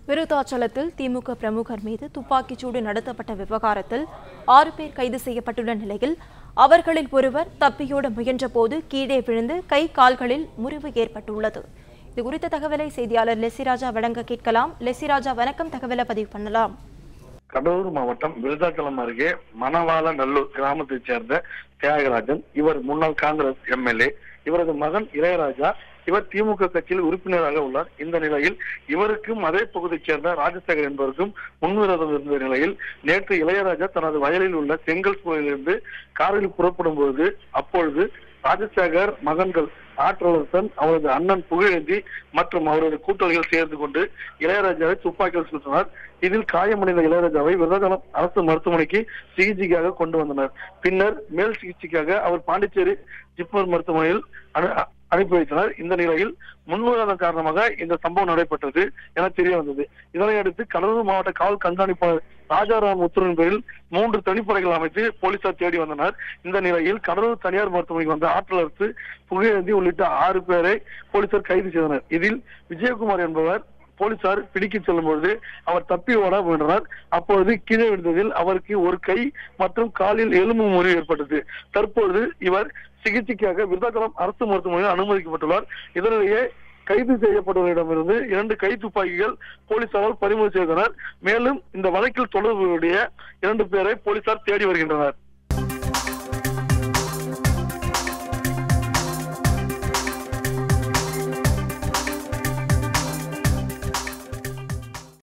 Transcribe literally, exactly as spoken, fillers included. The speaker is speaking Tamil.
விருத்தாச்சலத்தில் திமுக பிரமுகர் மீது துப்பாக்கிச்சூடு நடத்தப்பட்ட விவகாரத்தில் ஆறு பேர் கைது செய்யப்பட்டுள்ள நிலையில் அவர்களில் ஒருவர் தப்பியோட முயன்றபோது கீழே விழுந்து கை கால்களில் முறிவு ஏற்பட்டுள்ளது. இது குறித்த தகவலை செய்தியாளர் லெசிராஜா வழங்க கேட்கலாம். லெசிராஜா, வணக்கம். தகவலை பதிவு பண்ணலாம். கடலூர் மாவட்டம் விருத்தாச்சலம் அருகே மணவாள நல்லூர் கிராமத்தைச் சேர்ந்த தியாகராஜன். இவர் முன்னாள் காங்கிரஸ் எம்எல்ஏ. இவரது மகன் இளையராஜா இவர் திமுக கட்சியில் உறுப்பினராக உள்ளார். இந்த நிலையில் இவருக்கும் அதே பகுதியைச் சேர்ந்த ராஜசேகர் என்பவருக்கும் முன்விரோதம் இருந்த நிலையில் நேற்று இளையராஜா தனது வயலில் உள்ள செங்கல் சூழலிலிருந்து காரில் புறப்படும் பொழுது அப்பொழுது ராஜசேகர் மகன்கள் ஆற்றலரசன், அவரது அண்ணன் புகழேந்தி மற்றும் அவரது கூட்டாளிகள் சேர்ந்து கொண்டு இளையராஜாவை துப்பாக்கியால் சுற்றினார். இதில் காயமடைந்த இளையராஜாவை விருதாச்சலம் அரசு மருத்துவமனைக்கு சிகிச்சைக்காக கொண்டு வந்தனர். பின்னர் மேல் சிகிச்சைக்காக அவர் பாண்டிச்சேரி ஜிப்மர் மருத்துவமனையில் அனுப்பி வைத்தனர். இந்த நிலையில் முன்விரோதம் காரணமாக இந்த சம்பவம் நடைபெற்றது என தெரிய வந்தது. இதனையடுத்து கடலூர் மாவட்ட காவல் கண்காணிப்பாளர் ராஜாராம் உத்தரவின் பேரில் மூன்று தனிப்படைகள் அமைத்து போலீசார் தேடி வந்தனர். இந்த நிலையில் கடலூர் தனியார் மருத்துவமனைக்கு வந்த ஆற்றலரசு, புகழேந்தி உள்ளிட்ட ஆறு பேரை போலீசார் கைது செய்தனர். இதில் விஜயகுமார் என்பவர் போலீசார் பிடிக்க செல்லும் பொழுது அவர் தப்பி ஓட முயன்றார். அப்பொழுது கீழே விழுந்ததில் அவருக்கு ஒரு கை மற்றும் காலில் எலும்பு முறிவு ஏற்பட்டது. தற்பொழுது இவர் சிகிச்சைக்காக விருத்தாச்சலம் அரசு மருத்துவமனையில் அனுமதிக்கப்பட்டுள்ளார். இதனிடையே கைது செய்யப்பட்டவரிடமிருந்து இரண்டு கை துப்பாக்கிகள் போலீசாரால் பறிமுதல் செய்தனர். மேலும் இந்த வழக்கில் தொடர்புடைய இரண்டு பேரை போலீசார் தேடி வருகின்றனர்.